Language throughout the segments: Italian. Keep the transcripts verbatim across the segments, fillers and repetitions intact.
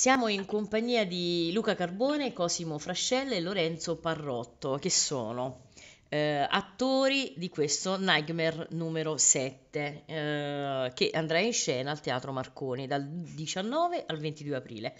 Siamo in compagnia di Luca Carbone, Cosimo Frascella e Lorenzo Parrotto, che sono eh, attori di questo Nightmare numero sette, eh, che andrà in scena al Teatro Marconi dal diciannove al ventidue aprile.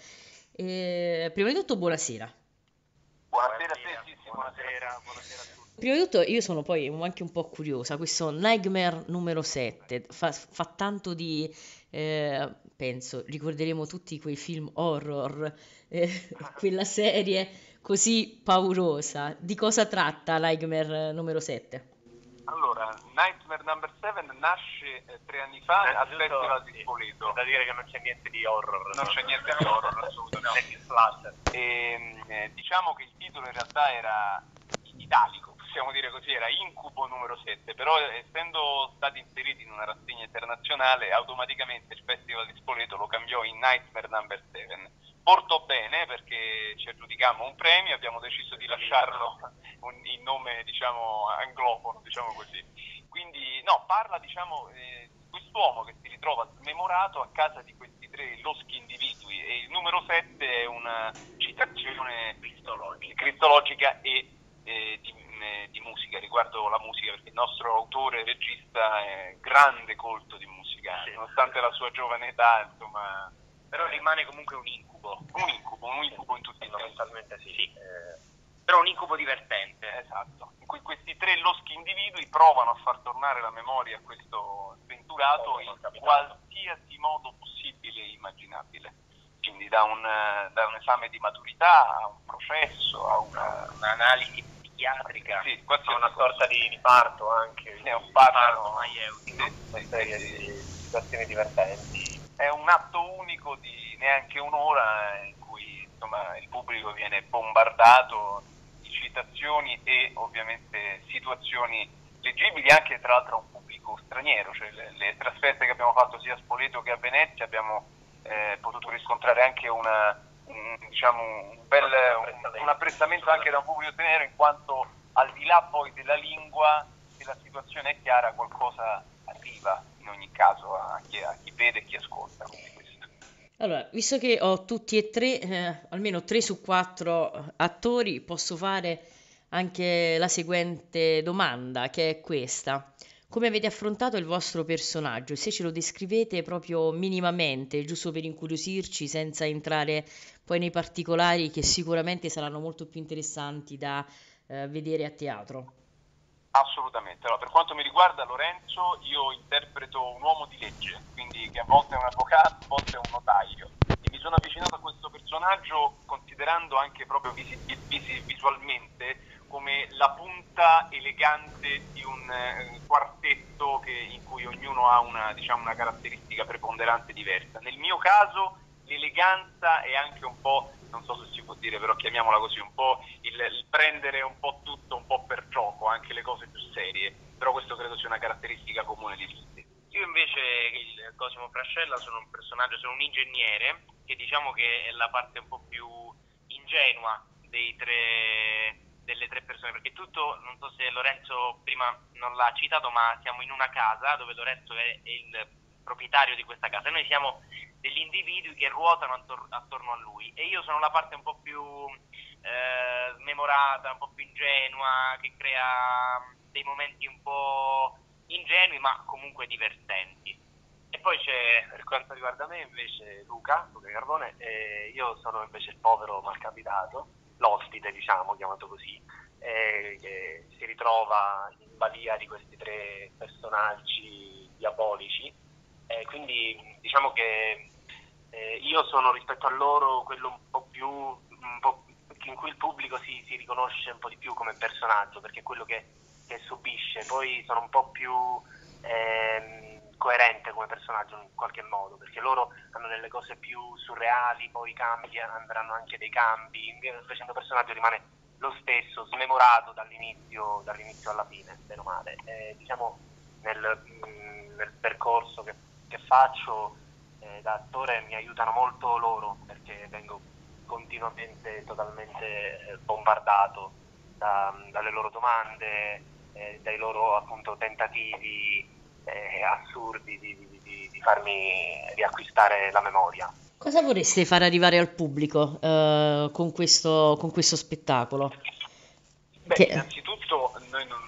Eh, prima di tutto, buonasera. Buonasera a te, sì, sì, buonasera, buonasera a tutti. Prima di tutto, io sono poi anche un po' curiosa. Questo Nightmare numero sette fa, fa tanto di, eh, penso, ricorderemo tutti quei film horror, eh, quella serie così paurosa. Di cosa tratta Nightmare numero sette? Allora, Nightmare Number sette nasce eh, tre anni fa al Innanzitutto, Festival di sì, Spoleto. c'è da dire che non c'è niente di horror, Non no? c'è niente di horror, assolutamente. Né di slasher. E, eh, diciamo che il titolo in realtà era italico, possiamo dire così, era Incubo numero sette, però essendo stati inseriti in una rassegna internazionale, automaticamente il Festival di Spoleto lo cambiò in Nightmare Number sette. Portò bene perché ci aggiudicammo un premio, abbiamo deciso di lasciarlo un, in nome, diciamo, anglofono, diciamo così. Quindi, no, parla, diciamo, eh, di quest'uomo che si ritrova smemorato a casa di questi tre loschi individui, e il numero sette è una citazione cristologica, cristologica e eh, di, eh, di musica, riguardo la musica, perché il nostro autore e regista è grande colto di musica, Sì. nonostante la sua giovane età, insomma. Però rimane comunque un incubo. Un incubo, un incubo in tutti i sensi. Fondamentalmente sì. Eh, però un incubo divertente. Esatto. In cui questi tre loschi individui provano a far tornare la memoria a questo sventurato Oh, in non capitato. qualsiasi modo possibile e immaginabile. Quindi da un, da un esame di maturità a un processo, a una... Un'analisi psichiatrica, Sì, quasi a una sorta di, di parto anche. Ne un parto parto maieutico. sì, Una serie di situazioni divertenti. è un atto unico di neanche un'ora in cui, insomma, il pubblico viene bombardato di citazioni e ovviamente situazioni leggibili anche tra l'altro a un pubblico straniero, cioè le, le trasferte che abbiamo fatto sia a Spoleto che a Venezia abbiamo eh, potuto riscontrare anche una, un, diciamo, un bel un, un apprezzamento anche da un pubblico straniero, in quanto al di là poi della lingua, se la situazione è chiara, qualcosa arriva in ogni caso a chi, a chi vede e chi ascolta. Quindi questo. Allora, visto che ho tutti e tre, eh, almeno tre su quattro eh, attori, posso fare anche la seguente domanda, che è questa. Come avete affrontato il vostro personaggio? Se ce lo descrivete proprio minimamente, giusto per incuriosirci, senza entrare poi nei particolari che sicuramente saranno molto più interessanti da eh, vedere a teatro. Assolutamente. Allora, per quanto mi riguarda, Lorenzo, io interpreto un uomo di legge, quindi che a volte è un avvocato, a volte è un notaio. E mi sono avvicinato a questo personaggio considerando anche proprio visi- visi- visualmente come la punta elegante di un eh, quartetto che- in cui ognuno ha una, diciamo, una caratteristica preponderante diversa. Nel mio caso l'eleganza è anche un po', non so se si può dire, però chiamiamola così, un po' il, il prendere un po' tutto, un po' per gioco, anche le cose più serie, però questo credo sia una caratteristica comune di tutti. Io invece, il Cosimo Frascella, sono un personaggio, sono un ingegnere, che diciamo che è la parte un po' più ingenua dei tre, delle tre persone, perché tutto, non so se Lorenzo prima non l'ha citato, ma siamo in una casa dove Lorenzo è, è il proprietario di questa casa e noi siamo degli individui che ruotano attor- attorno a lui, e io sono la parte un po' più eh, smemorata, un po' più ingenua, che crea dei momenti un po' ingenui ma comunque divertenti. E poi c'è, per quanto riguarda me, invece, Luca, Luca Carbone, eh, io sono invece il povero malcapitato, l'ospite, diciamo, chiamato così, eh, che si ritrova in balia di questi tre personaggi diabolici. Eh, quindi diciamo che eh, io sono rispetto a loro quello un po' più, un po' in cui il pubblico si, si riconosce un po' di più come personaggio, perché è quello che, che subisce. Poi sono un po' più ehm, coerente come personaggio in qualche modo, perché loro hanno delle cose più surreali, poi cambia, andranno anche dei cambi, invece il personaggio rimane lo stesso, smemorato dall'inizio, dall'inizio alla fine, bene o male. Eh, diciamo nel, mh, nel percorso che, che faccio eh, da attore mi aiutano molto loro, perché vengo continuamente totalmente eh, bombardato da, dalle loro domande, eh, dai loro appunto tentativi eh, assurdi di, di, di, di farmi riacquistare la memoria. Cosa vorreste far arrivare al pubblico eh, con questo, con questo spettacolo? Beh, Che... innanzitutto noi non,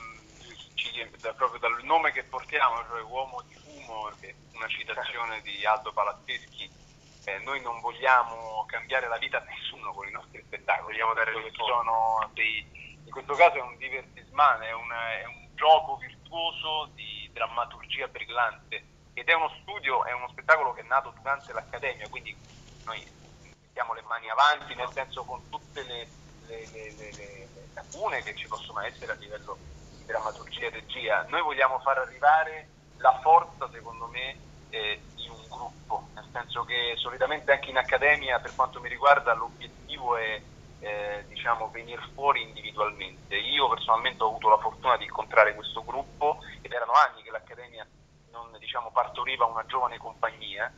ci, da- proprio dal nome che portiamo, cioè Uomo di Fumo, che è una citazione di Aldo Palatteschi, eh, noi non vogliamo cambiare la vita a nessuno con i nostri spettacoli, vogliamo dare delle sono dei, in questo caso è un divertisman, è un, è un gioco virtuoso di drammaturgia brillante ed è uno studio, è uno spettacolo che è nato durante l'Accademia, quindi noi mettiamo le mani avanti, nel senso con tutte le, le, le, le, le lacune che ci possono essere a livello di drammaturgia e regia. Noi vogliamo far arrivare la forza, secondo me, eh, di un gruppo, nel senso che solitamente anche in accademia, per quanto mi riguarda, l'obiettivo è eh, diciamo venire fuori individualmente. Io personalmente ho avuto la fortuna di incontrare questo gruppo ed erano anni che l'accademia non diciamo partoriva una giovane compagnia,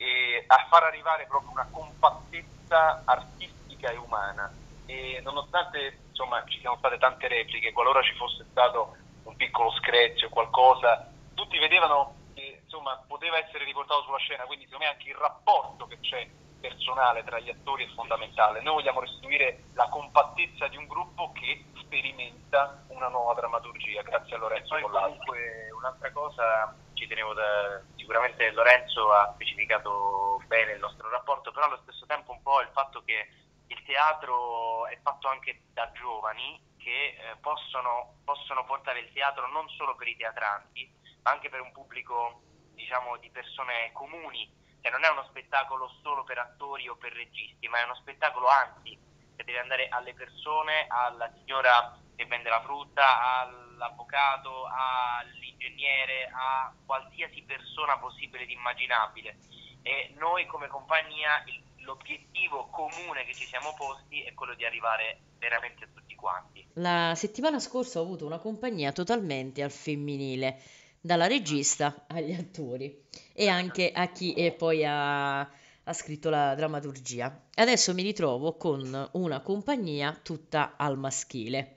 e a far arrivare proprio una compattezza artistica e umana. E nonostante insomma ci siano state tante repliche, qualora ci fosse stato un piccolo screzio o qualcosa, tutti vedevano che insomma poteva essere riportato sulla scena, quindi secondo me anche il rapporto che c'è personale tra gli attori è fondamentale. Noi vogliamo restituire la compattezza di un gruppo che sperimenta una nuova drammaturgia, grazie a Lorenzo Collalto. Comunque un'altra cosa, ci tenevo da, sicuramente Lorenzo ha specificato bene il nostro rapporto, però allo stesso tempo un po' il fatto che il teatro è fatto anche da giovani che eh, possono, possono portare il teatro non solo per i teatranti, ma anche per un pubblico diciamo di persone comuni. Cioè non è uno spettacolo solo per attori o per registi, ma è uno spettacolo anzi che deve andare alle persone, alla signora che vende la frutta, all'avvocato, all'ingegnere, a qualsiasi persona possibile ed immaginabile. E noi come compagnia il, l'obiettivo comune che ci siamo posti è quello di arrivare veramente a tutti quanti. La settimana scorsa ho avuto una compagnia totalmente al femminile, dalla regista agli attori e anche a chi eh, poi ha, ha scritto la drammaturgia. Adesso mi ritrovo con una compagnia tutta al maschile.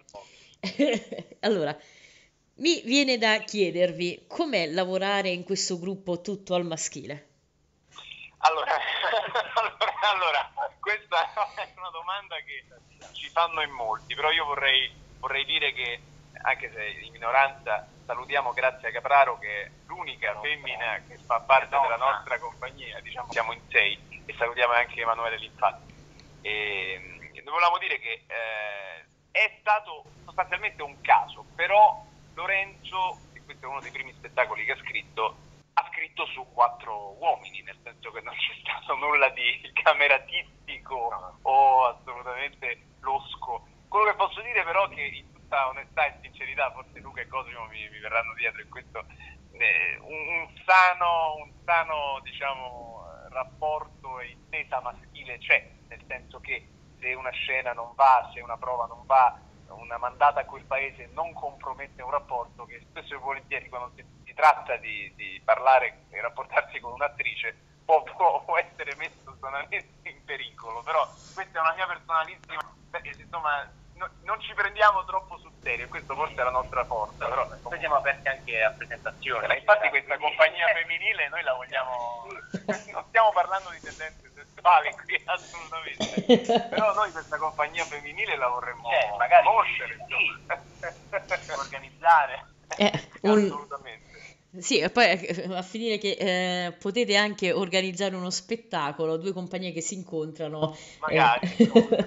Allora, mi viene da chiedervi com'è lavorare in questo gruppo tutto al maschile? Allora, allora, allora, questa è una domanda che ci fanno in molti, però io vorrei, vorrei dire che, anche se in minoranza, salutiamo Grazia Capraro, che è l'unica femmina che fa parte della nostra compagnia, diciamo siamo in sei, e salutiamo anche Emanuele Linfatti. E, volevamo dire che eh, è stato sostanzialmente un caso, però Lorenzo, e questo è uno dei primi spettacoli che ha scritto, ha scritto su quattro uomini, nel senso che non c'è stato nulla di cameratistico o assolutamente losco. Quello che posso dire però è che in tutta onestà e sincerità, forse Luca e Cosimo mi, mi verranno dietro in questo, eh, un, un sano, un sano diciamo, rapporto e intesa maschile c'è, nel senso che se una scena non va, se una prova non va, una mandata a quel paese non compromette un rapporto che spesso e volentieri quando si, si tratta di, di parlare e rapportarsi con un'attrice può, può, può essere messo solamente in pericolo, però questa è una mia personalissima, insomma no, non ci prendiamo troppo sul serio, questo forse è la nostra forza, però Noi siamo aperti anche a presentazioni. ma infatti questa compagnia femminile noi la vogliamo, non stiamo parlando di tendenze sessuali qui assolutamente, però noi questa compagnia femminile la vorremmo Cioè, magari conoscere, sì, organizzare. Eh, un- assolutamente. Sì, e poi eh, a finire che eh, potete anche organizzare uno spettacolo, due compagnie che si incontrano. eh. Magari,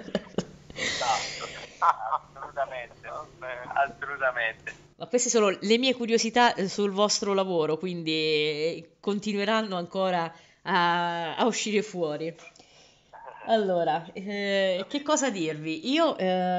esatto. assolutamente, assolutamente. Ma queste sono le mie curiosità eh, sul vostro lavoro, quindi eh, continueranno ancora a, a uscire fuori. Allora, eh, che cosa dirvi? Io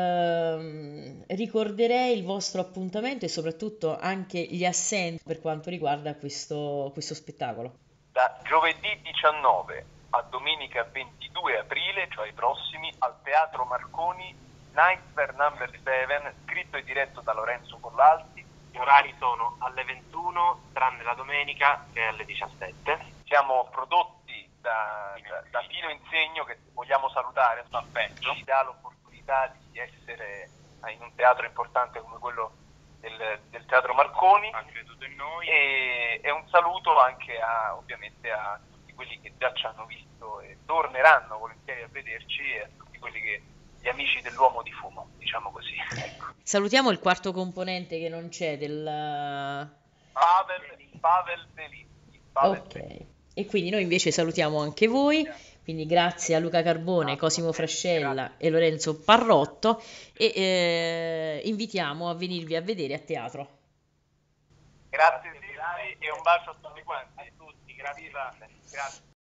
ehm, ricorderei il vostro appuntamento e soprattutto anche gli assenti per quanto riguarda questo, questo spettacolo. Da giovedì diciannove a domenica ventidue aprile, cioè i prossimi, al Teatro Marconi, Nightmare Number sette, scritto e diretto da Lorenzo Collalti. Gli orari sono alle ventuno, tranne la domenica che è alle diciassette. Siamo prodotti da, da, da Pino Insegno, che vogliamo salutare, sta peggio, ci dà l'opportunità di essere in un teatro importante come quello del, del Teatro Marconi. Ha creduto in noi. E, e un saluto anche a, ovviamente a tutti quelli che già ci hanno visto e torneranno volentieri a vederci, e a tutti quelli che gli amici dell'uomo di fumo, diciamo così. Ecco. Salutiamo il quarto componente che non c'è del... Pavel, Pavel Zelinski. Pavel Ok, Zelinski. e quindi noi invece salutiamo anche voi, quindi grazie a Luca Carbone, Cosimo Frascella e Lorenzo Parrotto e eh, invitiamo a venirvi a vedere a teatro. Grazie Silvi e un bacio a tutti quanti. A tutti, grazie. Grazie.